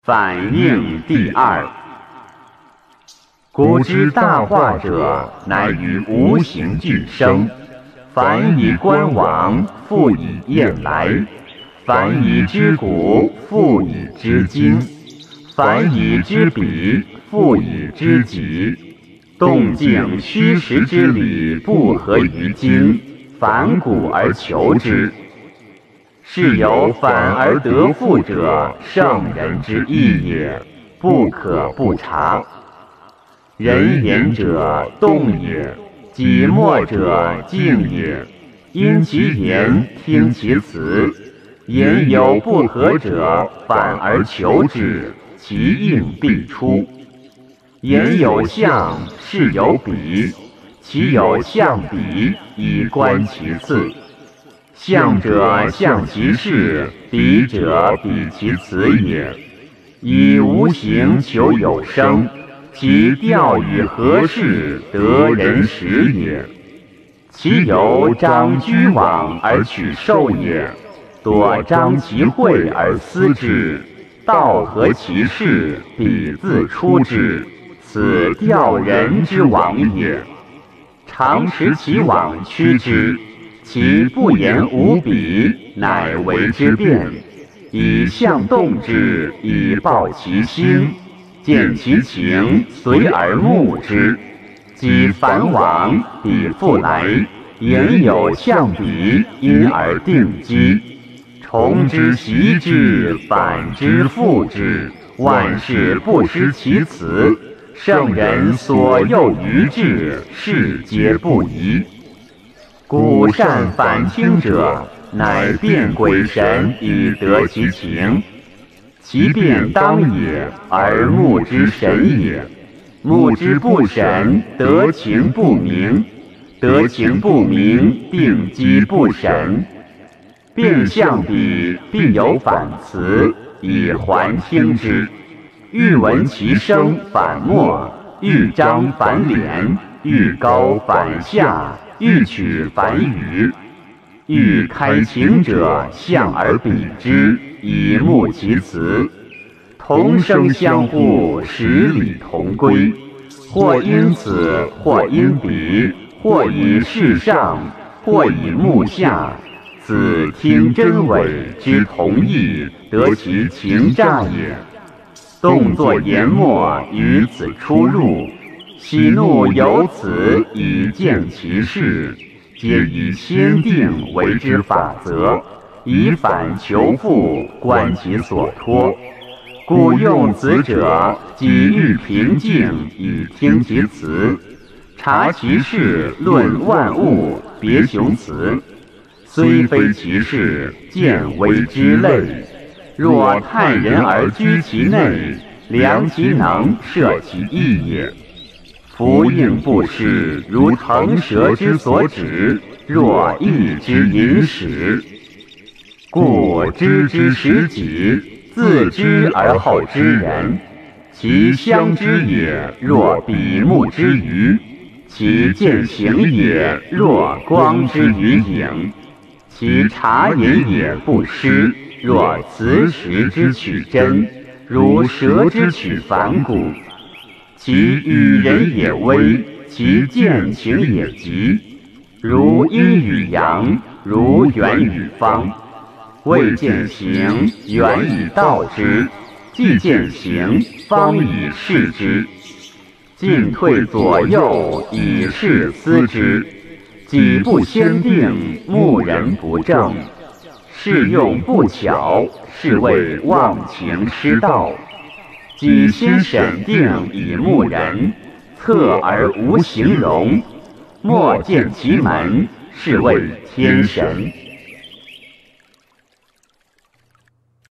反应第二。古之大化者，乃于无形俱生。凡以观往，复以验来；凡以知古，复以知今；凡以知彼，复以知己。动静虚实之理，不合于经，反古而求之。是有反而得复者，圣人之义也，不可不察。人言者动也，己默者静也。因其言，听其辞。言有不合者，反而求之，其应必出。言有象，事有比，其有象比，以观其次。象者象其事，比者比其辞也。以无形求有声，其调与合适，得人识也。其有张居往而取兽也，多张其会而思之，道合其事，彼自出之，此调人之往也。常持其往趋之，其不言无比，乃为之辩。以象动之，以报其心，见其情，随而目之。即反往，彼复来，言有象比，因而定机。从之习之，反之复之，万事不失其辞。圣人所诱于志，事皆不疑。故善反听者，乃辩鬼神以得其情。其辩当也，而目之神也。目之不神，得情不明；得情不明，定机不神。辩象比，必有反辞，以还听之。欲闻其声反默，欲张反敛，欲高反下，欲取反语。欲开情者，象而比之，以目其辞。同声相互，十里同归。或因此，或因彼，或以事上，或以目下。此听真伪之同义，得其情诈也。动作言默，于此出入；喜怒由此，以见其事。皆以先定为之法则，以反求复，观其所托。故用此者，己欲平静，以听其辞；察其事，论万物，别雄辞。虽非其事，见微之类。若泰人而居其内，量其能，摄其意也。夫应不失，如腾蛇之所指，若意之引始。故知之识己，自知而后知人。其相知也，若比目之鱼；其见行也，若光之于影；其察言也不失，若磁石之取真，如蛇之取反骨。其与人也微，其见情也急。如阴与阳，如圆与方。未见行，圆以道之；既见行，方以事之。进退左右，以事思之。己不先定，目人不正。事用不巧，是谓忘情失道。己先审定以目人，测而无形容。莫见其门，是谓天神。